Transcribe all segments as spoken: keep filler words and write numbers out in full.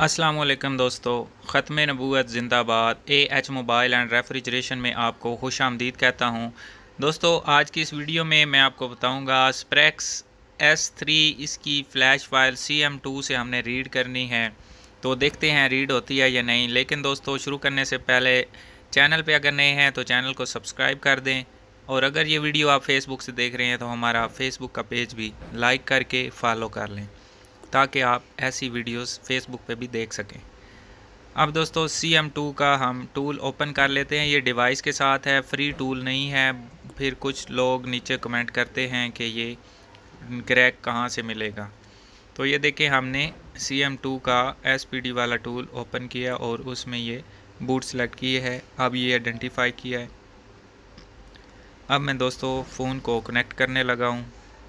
अस्सलाम वालेकुम दोस्तों, ख़त्म नबूवत ज़िंदाबाद। A H mobile and refrigeration में आपको खुश आमदीद कहता हूँ। दोस्तों, आज की इस वीडियो में मैं आपको बताऊँगा स्प्रेक्स एस थ्री इसकी flash file C M two से हमने रीड करनी है। तो देखते हैं रीड होती है या नहीं। लेकिन दोस्तों, शुरू करने से पहले चैनल पे अगर नए हैं तो चैनल को सब्सक्राइब कर दें, और अगर ये वीडियो आप फेसबुक से देख रहे हैं तो हमारा फेसबुक का पेज भी लाइक करके फ़ॉलो कर लें, ताकि आप ऐसी वीडियोस फेसबुक पे भी देख सकें। अब दोस्तों, सी एम टू का हम टूल ओपन कर लेते हैं। ये डिवाइस के साथ है, फ्री टूल नहीं है। फिर कुछ लोग नीचे कमेंट करते हैं कि ये क्रैक कहाँ से मिलेगा। तो ये देखें, हमने सी एम टू का एस पी डी वाला टूल ओपन किया और उसमें ये बूट सेलेक्ट किए है। अब ये आइडेंटिफाई किया है। अब मैं दोस्तों फ़ोन को कनेक्ट करने लगा हूँ।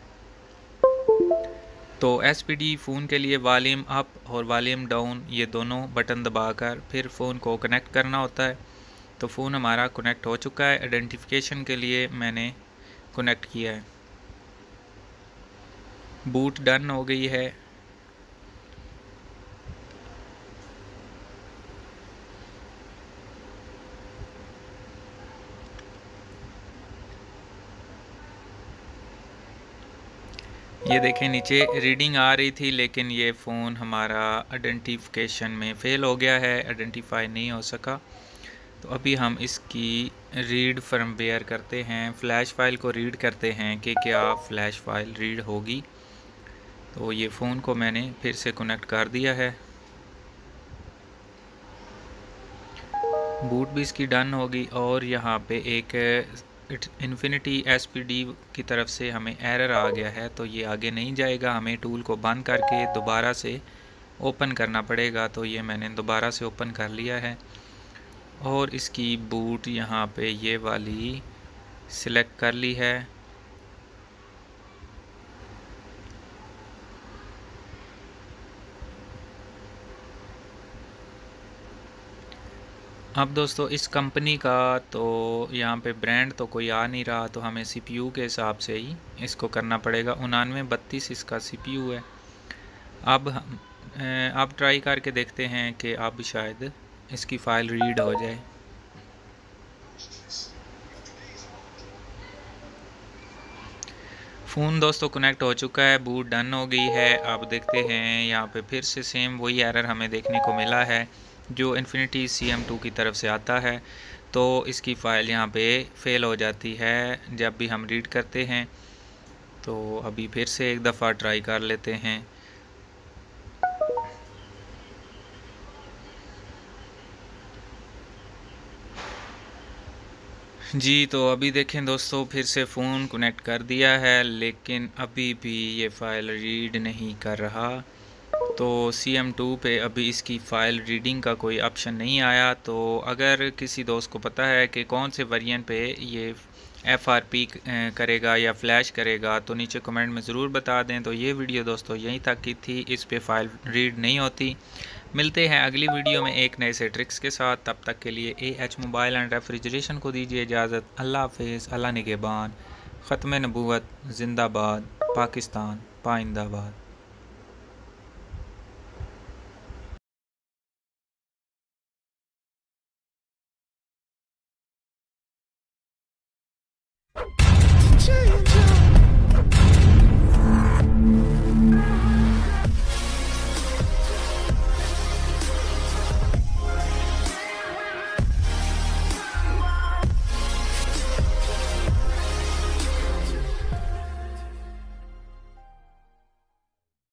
तो एस पी डी फ़ोन के लिए वॉल्यूम अप और वॉल्यूम डाउन ये दोनों बटन दबाकर फिर फ़ोन को कनेक्ट करना होता है। तो फ़ोन हमारा कनेक्ट हो चुका है। आइडेंटिफिकेशन के लिए मैंने कनेक्ट किया है। बूट डन हो गई है। ये देखें, नीचे रीडिंग आ रही थी, लेकिन ये फ़ोन हमारा आइडेंटिफिकेशन में फ़ेल हो गया है, आइडेंटिफाई नहीं हो सका। तो अभी हम इसकी रीड फर्मवेयर करते हैं, फ़्लैश फ़ाइल को रीड करते हैं कि क्या फ़्लैश फ़ाइल रीड होगी। तो ये फ़ोन को मैंने फिर से कनेक्ट कर दिया है। बूट भी इसकी डन होगी, और यहाँ पे एक इन्फिनिटी एस पी डी की तरफ से हमें एरर आ गया है। तो ये आगे नहीं जाएगा, हमें टूल को बंद करके दोबारा से ओपन करना पड़ेगा। तो ये मैंने दोबारा से ओपन कर लिया है, और इसकी बूट यहाँ पे ये वाली सिलेक्ट कर ली है। अब दोस्तों, इस कंपनी का तो यहाँ पे ब्रांड तो कोई आ नहीं रहा, तो हमें सी पी यू के हिसाब से ही इसको करना पड़ेगा। उनानवे बत्तीस इसका सी पी यू है। अब हम अब ट्राई करके देखते हैं कि अब शायद इसकी फ़ाइल रीड हो जाए। फ़ोन दोस्तों कनेक्ट हो चुका है, बूट डन हो गई है। अब देखते हैं, यहाँ पे फिर से सेम वही एरर हमें देखने को मिला है जो इन्फिनिटी सी एम टू की तरफ से आता है। तो इसकी फ़ाइल यहाँ पे फ़ेल हो जाती है जब भी हम रीड करते हैं। तो अभी फिर से एक दफ़ा ट्राई कर लेते हैं। जी, तो अभी देखें दोस्तों, फिर से फ़ोन कनेक्ट कर दिया है, लेकिन अभी भी ये फ़ाइल रीड नहीं कर रहा। तो सी एम टू पे अभी इसकी फ़ाइल रीडिंग का कोई ऑप्शन नहीं आया। तो अगर किसी दोस्त को पता है कि कौन से वेरिएंट पे ये एफ आर पी करेगा या फ्लैश करेगा, तो नीचे कमेंट में ज़रूर बता दें। तो ये वीडियो दोस्तों यहीं तक की थी, इस पे फ़ाइल रीड नहीं होती। मिलते हैं अगली वीडियो में एक नए से ट्रिक्स के साथ। तब तक के लिए A H mobile and refrigeration को दीजिए इजाज़त। अल्लाह हाफ़िज़, अल्लाह निगहबान। ख़त्म नबूवत ज़िंदाबाद। पाकिस्तान पाइंदाबाद।